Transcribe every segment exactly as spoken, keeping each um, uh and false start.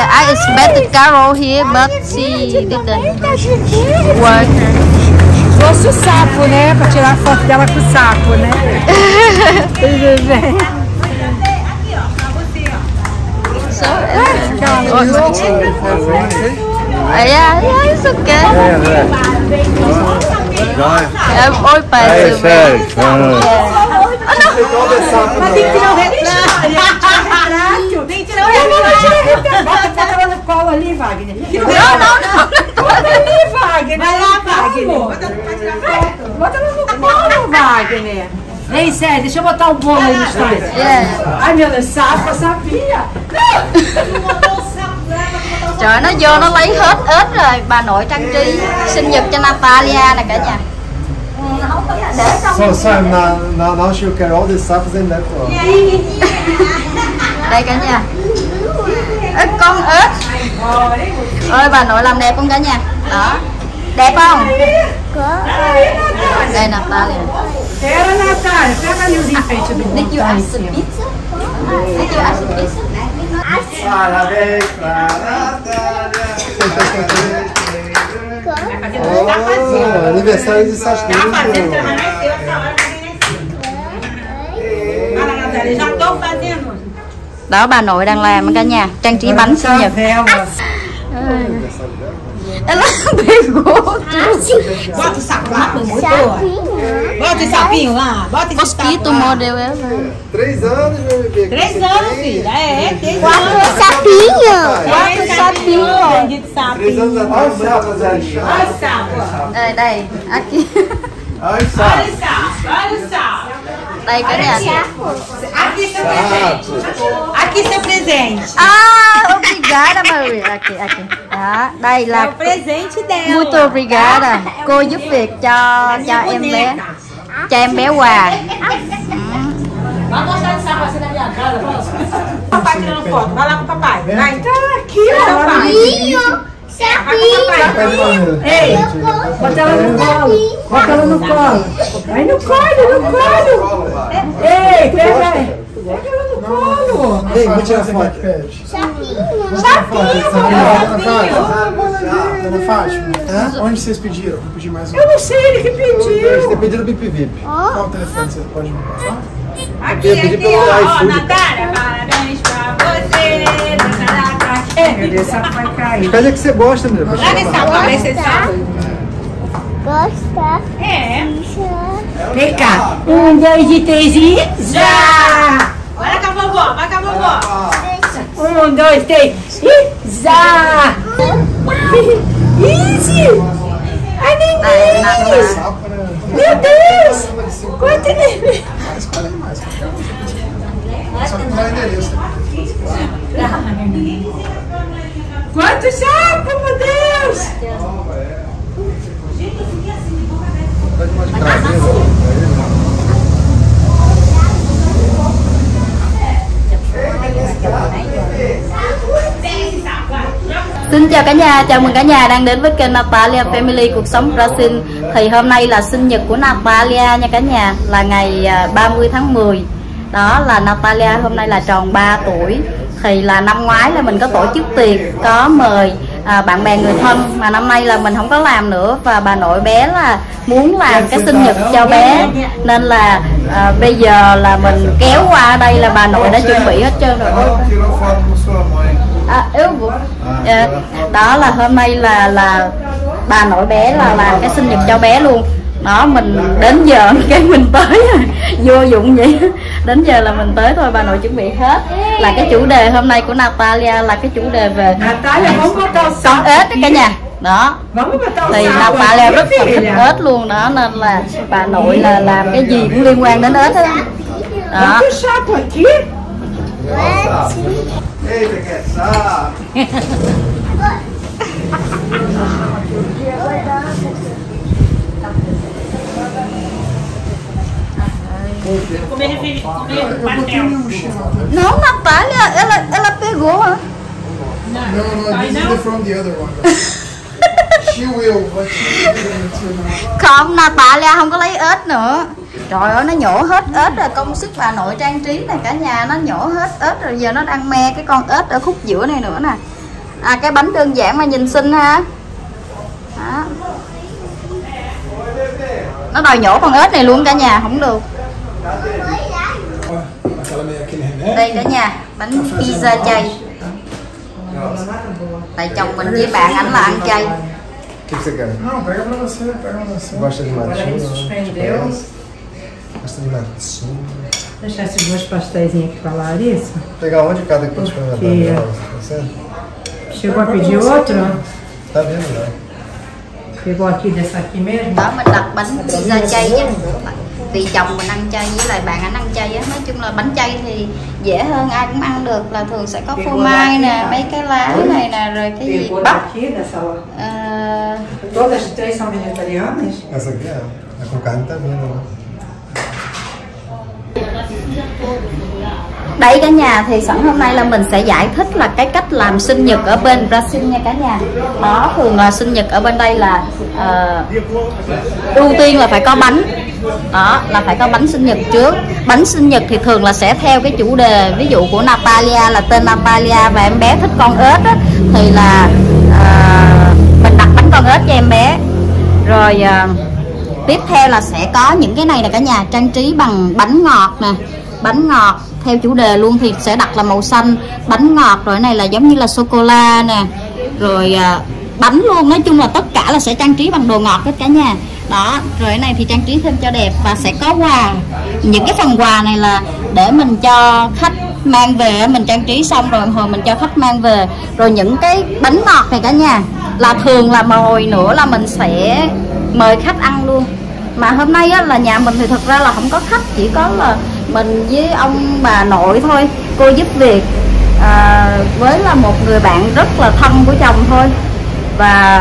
Yeah, I expected Carol here, but she didn't work. Trouxe o sapo, né? Pra tirar foto dela com o sapo, né? Tudo bem. So, uh, yeah, yeah, it's okay. Um, oi, pai. Mas tem que tirar o retrato. Tem que tirar o retrato. Bota ela no colo ali, Wagner. Não, não, não. Bota ali, Wagner. Vai lá, Wagner. Bota ela no colo, Wagner. Ei, Sérgio, deixa eu botar o bolo aí no estúdio. Ai, meu Deus, sapo, sabia. Trời, nó vô nó lấy hết ếch rồi. Bà nội trang trí sinh nhật cho Natalia nè cả nhà. So, sorry, now, now, now she'll carry all these samples in that one. Đây cả nhà. Ếch con ếch. Ơi bà nội làm đẹp không cả nhà? Đó. Đẹp không? Đây Natalia. Pera, Natália, pega ali os enfeites do bolo. Did you ask the pizza? Did you ask the pizza? Parabéns pra Natália. Oh, aniversário de Sasquinho. Tá fazendo, já nasceu essa hora. Fala, Natália, já tô fazendo. Đó bà nội đang làm cả nhà, trang trí bánh sinh nhật. Ela pegou. Bota o sapo lá pro motor. Bota o sapinho lá. Bota esse Mosquito mordeu ela. Três anos, meu bebê. Três anos, filha. É, três Quatro anos. sapinhos. Quatro sapinhos. De sapo. Três anos atrás, você vai fazer a chá. Olha o sapo. Đây đây, aqui. Olha o Olha o sapo. Olha o sapo. Đây cả nhà. Aqui seu presente. Aqui seu presente. Ah, obrigada Maria. Aqui, aqui. Đó, đây É là o presente dela. Muito obrigada. Cô giúp việc cho cho em bé, cho em bé quà. Vai mostrar esse sapo assim na minha casa, papai tirando foto. Vai lá com o papai. Vai. Tá aqui, ó. Sapinho. Sapinho. Ei, bota ela no colo. Bota ela no colo. Vai no colo, no colo. Ei, pega aí. Pega ela no colo. Ei, vou tirar foto. Pede. Sapinho. Sapinho, Dona Fátima, onde vocês pediram? Vou pedir mais um. eu não sei, ele que pediu. Deve ter pedido Bip Vip. Qual o telefone você pode me passar? Aqui, aqui, ó, ó, Natália, parabéns pra você. Ei, meu Deus, sapo vai cair. Pede que você gosta, meu. Larga esse sapo, parece esse sapo. Gosta. É. Puxa. Vem cá. Um, dois e três e já! Vai com a vovó, vai com a vovó. Um, dois, três e já! Easy! Ai, neném! Meu Deus! Quanto neném! Escolhe mais. Só que não dá endereço. Quanto sapo, meu Deus! Xin chào cả nhà, chào mừng cả nhà đang đến với kênh Natalia Family Cuộc Sống Brazil. Thì hôm nay là sinh nhật của Natalia nha cả nhà, là ngày ba mươi tháng mười. Đó là Natalia hôm nay là tròn ba tuổi. Thì là năm ngoái là mình có tổ chức tiệc, có mời à, bạn bè người thân, mà năm nay là mình không có làm nữa. Và bà nội bé là muốn làm cái sinh nhật cho bé, nên là à, bây giờ là mình kéo qua đây là bà nội đã chuẩn bị hết trơn rồi. À, yếu à, đó là hôm nay là là bà nội bé là làm cái sinh nhật cho bé luôn. Đó, mình đến giờ cái mình tới vô dụng vậy. Đến giờ là mình tới thôi, bà nội chuẩn bị hết. Là cái chủ đề hôm nay của Natalia là cái chủ đề về con ếch đó cả nhà. Đó thì Natalia rất là thích ếch luôn đó, nên là bà nội là làm cái gì cũng liên quan đến ếch đó. Đó. Eita, que é sapo! Não, Natalia, ela, ela pegou. No, no, this is from the other one. She will, but she will. Không, Natalia không có lấy ếch nữa. Trời ơi, nó nhổ hết ếch rồi. Công sức bà nội trang trí này cả nhà, nó nhổ hết ếch rồi. Giờ nó đang me cái con ếch ở khúc giữa này nữa nè. À, cái bánh đơn giản mà nhìn xinh ha. Đó. Nó đòi nhổ con ếch này luôn cả nhà, không được. Đây cả nhà, bánh pizza chay. Tại chồng mình với bạn ảnh là ăn chay. Não, pega pra você, pega pra você. Gosta de matinho? Gosta de matinho. Deixar esses dois pastéis aqui pra Larissa. Pegar onde cada que eu te perguntar? Você? Chegou a pedir outro? Tá vendo, né? Pegou aqui dessa aqui mesmo? Đó, mình đặt bánh pizza chay nha. Vì chồng mình ăn chay với lại bạn ảnh ăn chay á, nói chung là bánh chay thì dễ hơn, ai cũng ăn được, là thường sẽ có phô mai nè, mấy cái lá này nè, rồi cái gì bắp. À... Todas as três são vegetarianas? Essa aqui é, é com carne também, né? Đấy cả nhà, thì sẵn hôm nay là mình sẽ giải thích là cái cách làm sinh nhật ở bên Brazil nha cả nhà. Đó, thường là sinh nhật ở bên đây là uh, ưu tiên là phải có bánh. Đó, là phải có bánh sinh nhật trước. Bánh sinh nhật thì thường là sẽ theo cái chủ đề, ví dụ của Natalia là tên Natalia và em bé thích con ếch á, thì là uh, mình đặt bánh con ếch cho em bé. Rồi uh, tiếp theo là sẽ có những cái này là cả nhà, trang trí bằng bánh ngọt nè, bánh ngọt theo chủ đề luôn thì sẽ đặt là màu xanh, bánh ngọt, rồi cái này là giống như là sô cô la nè, rồi à, bánh luôn, nói chung là tất cả là sẽ trang trí bằng đồ ngọt hết cả nhà. Đó, rồi cái này thì trang trí thêm cho đẹp và sẽ có quà. Những cái phần quà này là để mình cho khách mang về, mình trang trí xong rồi hồi mình cho khách mang về. Rồi những cái bánh ngọt này cả nhà là thường là hồi nữa là mình sẽ mời khách ăn luôn. Mà hôm nay á, là nhà mình thì thật ra là không có khách, chỉ có là mình với ông bà nội thôi, cô giúp việc à, với là một người bạn rất là thân của chồng thôi, và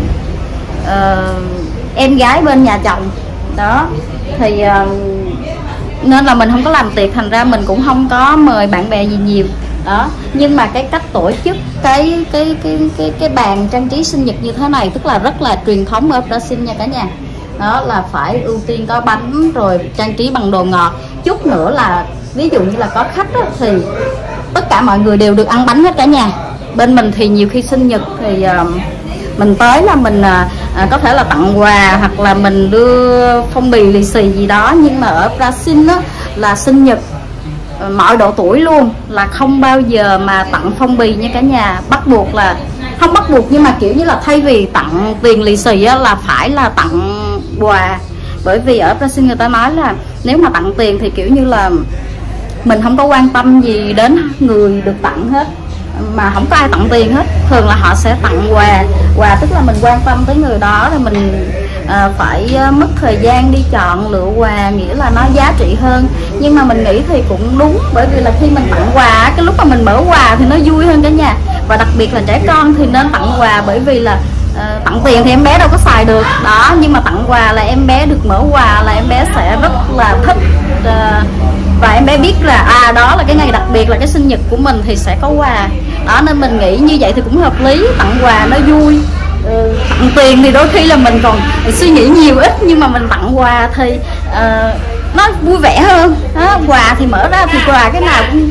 à, em gái bên nhà chồng. Đó thì à, nên là mình không có làm tiệc, thành ra mình cũng không có mời bạn bè gì nhiều. Đó, nhưng mà cái cách tổ chức cái cái cái cái cái bàn trang trí sinh nhật như thế này tức là rất là truyền thống ở Brazil nha cả nhà. Đó là phải ưu tiên có bánh rồi trang trí bằng đồ ngọt. Chút nữa là ví dụ như là có khách đó, thì tất cả mọi người đều được ăn bánh hết cả nhà. Bên mình thì nhiều khi sinh nhật thì uh, mình tới là mình uh, có thể là tặng quà hoặc là mình đưa phong bì lì xì gì đó. Nhưng mà ở Brazil đó, là sinh nhật uh, mọi độ tuổi luôn là không bao giờ mà tặng phong bì nha cả nhà. Bắt buộc là không bắt buộc nhưng mà kiểu như là thay vì tặng tiền lì xì á, là phải là tặng quà. Bởi vì ở Brazil người ta nói là nếu mà tặng tiền thì kiểu như là mình không có quan tâm gì đến người được tặng hết, mà không có ai tặng tiền hết. Thường là họ sẽ tặng quà. Quà tức là mình quan tâm tới người đó, rồi mình à, phải mất thời gian đi chọn lựa quà, nghĩa là nó giá trị hơn. Nhưng mà mình nghĩ thì cũng đúng, bởi vì là khi mình tặng quà, cái lúc mà mình mở quà thì nó vui hơn cả nhà. Và đặc biệt là trẻ con thì nên tặng quà, bởi vì là à, tặng tiền thì em bé đâu có xài được. Đó, nhưng mà tặng quà là em bé được mở quà, là em bé sẽ rất là thích. À, và em bé biết là à đó là cái ngày đặc biệt, là cái sinh nhật của mình thì sẽ có quà. Đó, nên mình nghĩ như vậy thì cũng hợp lý. Tặng quà nó vui. Ừ, tặng tiền thì đôi khi là mình còn suy nghĩ nhiều ít, nhưng mà mình tặng quà thì uh, nó vui vẻ hơn. Đó, quà thì mở ra thì quà cái nào cũng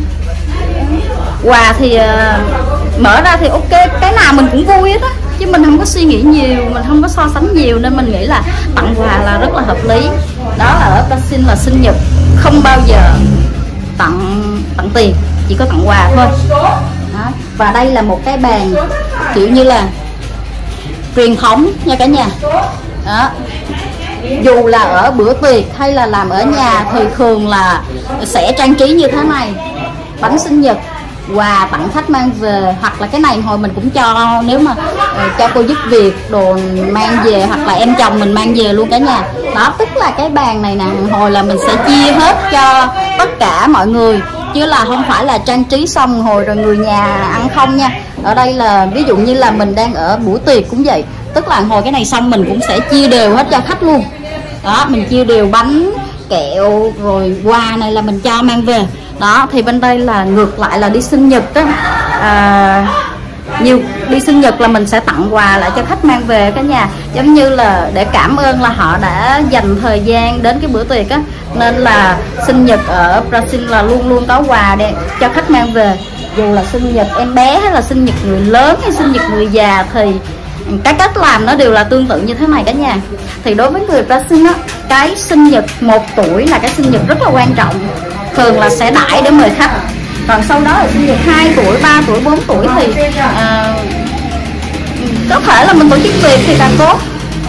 quà thì uh, mở ra thì ok, cái nào mình cũng vui hết á, chứ mình không có suy nghĩ nhiều, mình không có so sánh nhiều, nên mình nghĩ là tặng quà là rất là hợp lý. Đó là ở Brazil là sinh nhật không bao giờ tặng tặng tiền, chỉ có tặng quà thôi. Đó. Và đây là một cái bàn kiểu như là truyền thống nha cả nhà. Đó. Dù là ở bữa tiệc hay là làm ở nhà thì thường là sẽ trang trí như thế này. Bánh sinh nhật, quà tặng khách mang về, hoặc là cái này hồi mình cũng cho, nếu mà uh, cho cô giúp việc đồ mang về, hoặc là em chồng mình mang về luôn cả nhà. Đó, tức là cái bàn này nè, hồi là mình sẽ chia hết cho tất cả mọi người, chứ là không phải là trang trí xong hồi rồi người nhà ăn không nha. Ở đây là ví dụ như là mình đang ở buổi tiệc cũng vậy, tức là hồi cái này xong mình cũng sẽ chia đều hết cho khách luôn. Đó, mình chia đều bánh, kẹo, rồi quà này là mình cho mang về. Đó, thì bên đây là ngược lại là đi sinh nhật đó, à, nhiều đi sinh nhật là mình sẽ tặng quà lại cho khách mang về cả nhà, giống như là để cảm ơn là họ đã dành thời gian đến cái bữa tiệc á. Nên là sinh nhật ở Brazil là luôn luôn có quà để cho khách mang về. dù là sinh nhật em bé hay là sinh nhật người lớn hay sinh nhật người già thì cái cách làm nó đều là tương tự như thế này cả nhà. Thì đối với người Brazil á, cái sinh nhật một tuổi là cái sinh nhật rất là quan trọng, thường là sẽ đãi để mời khách. Còn sau đó là sinh nhật hai tuổi, ba tuổi, bốn tuổi thì à, có thể là mình tổ chức tiệc thì càng tốt.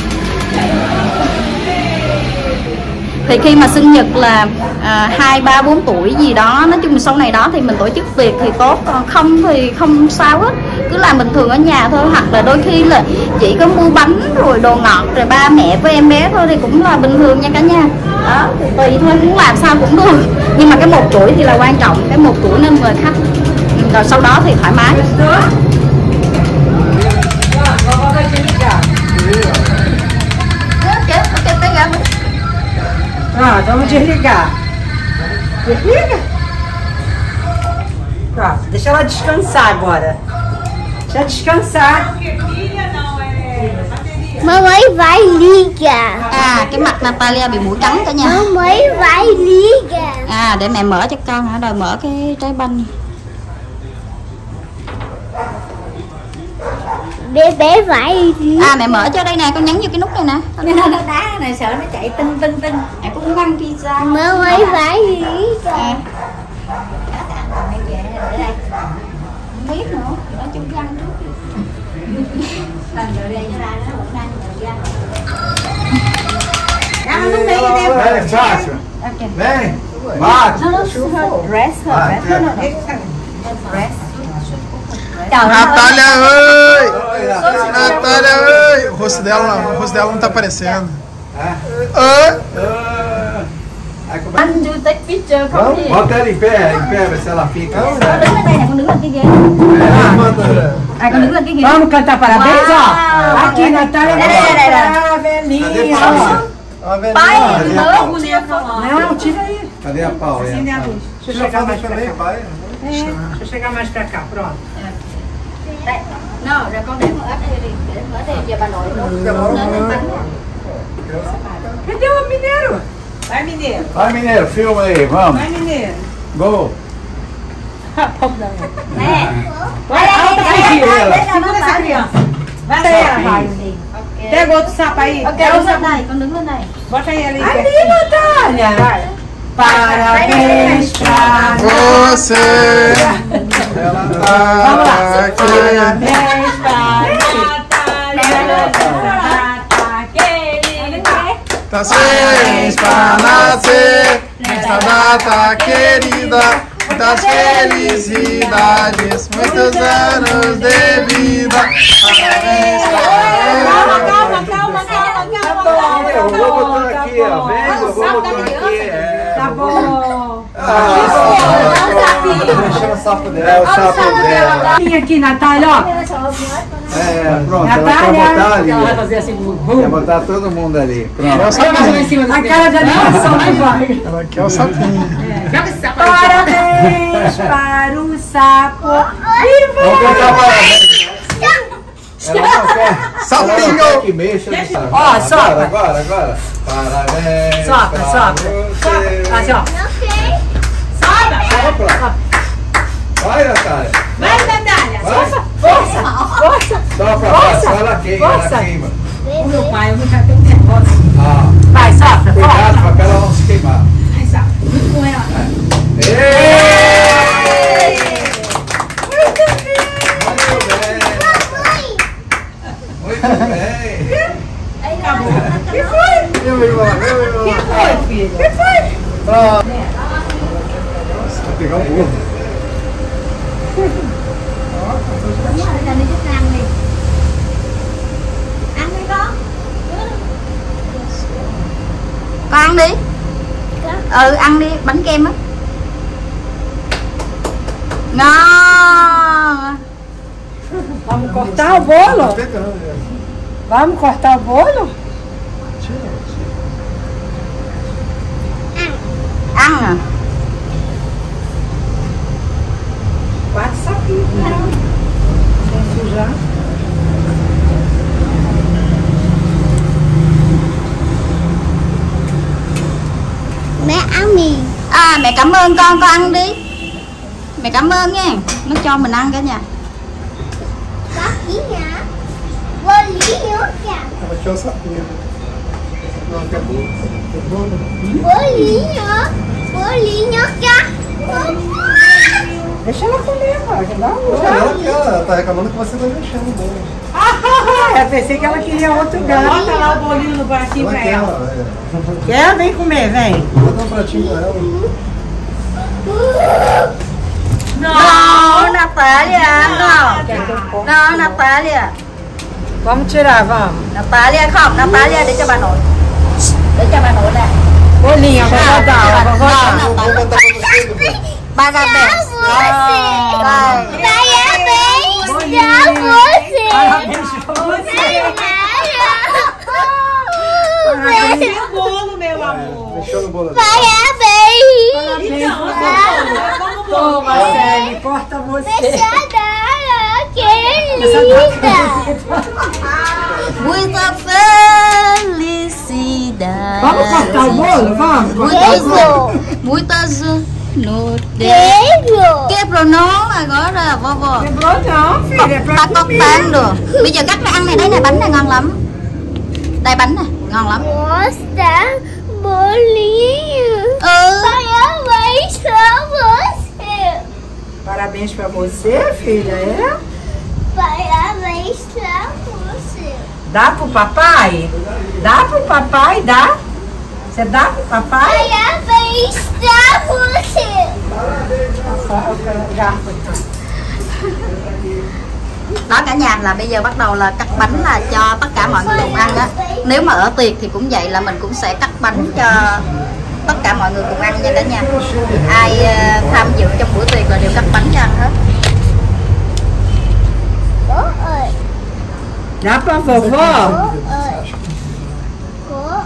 Thì khi mà sinh nhật là hai, ba, bốn tuổi gì đó, nói chung sau này đó thì mình tổ chức tiệc thì tốt, còn không thì không sao hết, cứ làm bình thường ở nhà thôi. Hoặc là đôi khi là chỉ có mua bánh rồi đồ ngọt rồi ba mẹ với em bé thôi thì cũng là bình thường nha cả nhà. Đó, thì tùy thôi, muốn làm sao cũng được. Nhưng mà cái một tuổi thì là quan trọng, cái một tuổi nên mời khách, rồi sau đó thì thoải mái. Ah, vamos desligar. Desliga. Tá, deixa ela descansar agora. Deixa ela descansar. Mamãe vai ligar. À, cái mặt Natalia bị mũi cắn cả nhà. Mamãe vai ligar. À, để mẹ mở cho con hả, rồi mở cái trái banh. Bé bé vai ligar. À, mẹ mở cho đây nè, con nhấn vô cái nút này nè. Nó đá này sợ nó chạy tinh tinh tinh. Mẹ cũng muốn ăn pizza. Mamãe vai ligar. À. Mẹ về để đây. Không biết nữa, nó chung răng trước. Làm rồi đây ra nó vẫn đang rồi ra. Ah, não tem, né? Vem, Sácio. Vem. Bate. Nó nó xuống her dress, her Ah, dress. No, no, no. é. Dress. Chào Natália, oi! Natália, oi! O rosto dela, o rosto dela não tá aparecendo. Oi! anh chưa take picture không gì. Bota ela em pé, em pé, ver se ela fica. Con đứng lên đây nè, con đứng lên cái ghế. À, con đứng lên cái ghế. Vamos cantar parabéns, ó. Wow. Aqui, Natália. Đây, đây, đây, đây. Parabéns. Pai, Não, tira aí. Cadê a Paula? Acende a luz. Deixa eu chegar mais pra cá. É, deixa eu chegar mais pra cá, pronto. đây. No, rồi con để mở áp đây đi, để mở đây giờ bà nội nó lên lên bánh. Cadê o mineiro? Vai, mineiro. Vai, mineiro, filma aí, vamos. Vai, mineiro. Go. Nè. Vai, a outra filha. Đây, Segura essa criança. Vai daí, vai. Pega outro sapo aí. Ok, đứng lên đây, con đứng lên đây. Bota aí ali. Ali, Natália. Vai. Parabéns pra Você Ela Vamos lá. tá aqui. Parabéns pra Tá feliz pra nascer nesta data querida. Muitas felicidades, muitos anos de vida. Parabéns Calma, pra calma, calma, calma, calma. Eu vou botando aqui, ó. Vem, eu vou botando aqui. É. Tá bom. Deixa o sapo dela. É o sapo dela. Vem aqui, Natália, ó. É, pronto. Ela quer botar ali. Vai fazer assim, Quer botar todo mundo ali. Pronto. a cara de animação que vai. Ela quer o sapinho. Parabéns para o sapo. Vamos cantar parabéns. Ela não quer. Ela não Sapinho! quer que mexa no sapo. Ó, sopra. Agora, agora, agora. Parabéns. Sopra, pra sopra. você. Assim, ó. Sopra. Vai, Natália. Vai, Natália. Vai. Força, força. Sopra, Força. vai. Ela queima, Força. ela queima. O meu pai, eu nunca tenho nervosa. Ah, Vai, sopra, cuidado força. pra ela não se queimar. Vai, sopra. Muito com ela. Ei! Muito bem. Acabou. Que foi? Meu irmão, meu irmão. Que foi, filho? Que foi? Nossa, vai pegar um burro. Con ăn đi. Ừ, ăn đi, bánh kem á. Ngon. Vamos cortar o bolo? Vamos cortar o bolo? Ăn à. Quatro sapinhos. Sem sujar. Mẹ ăn mì. À, mẹ cảm ơn con, con ăn đi. Mẹ cảm ơn nha, nó cho mình ăn cả nhà. Bolinho, cara. Ela quer o sapinho. Não, quer bolo. Quer bolo? Bolinho. Bolinho, cara. Deixa ela comer, pai. Que dá um. Não, ela quer, ela tá reclamando que você tá mexendo o bolo. Ah, eu pensei que ela queria outro gato. Bota lá o bolinho no pratinho Ela pra quer, ela. é. Quer? Vem comer, vem. Bota um pratinho pra ela. No, Natalia, no. No, Natalia. Vamos tirar, vamos. Natalia không, Natalia để cho bà nội. Để cho bà nội nè. Bolinha, vovó dá, a vovó dá. Vou cantar pra você, Dudu. Parabéns. Đây. Parabéns pra você. Parabéns pra você. Tem o bolo, meu amor. Mexeu no bolo. Parabéns. Então, vamos Toma, Célia, corta você. Fechadara, que linda. Muita felicidade. Vamos cortar o bolo? Vamos? Muitas, muitas no Queijo. Quebrou não, agora vovó. Quebrou não, filha, é pra Ta comer. cortando. Bây giờ cắt ra ăn này, đấy này, bánh này ngon lắm. Đây bánh này, ngon lắm. Nossa, bolinho. Ừ. Parabéns pra você. Parabéns pra você, filha, é? Parabéns pra você. Dá pro papai? Dá pro papai, dá? Você dá pro papai? Parabéns pra você. Đó cả nhà, là bây giờ bắt đầu là cắt bánh là cho tất cả mọi người cùng ăn á. Nếu mà ở tiệc thì cũng vậy, là mình cũng sẽ cắt bánh cho tất cả mọi người cùng ăn nha cả nhà. Ai uh, tham dự trong bữa tiệc là đều cắt bánh cho ăn hết. Bố ơi. Dá pra vovó? Bố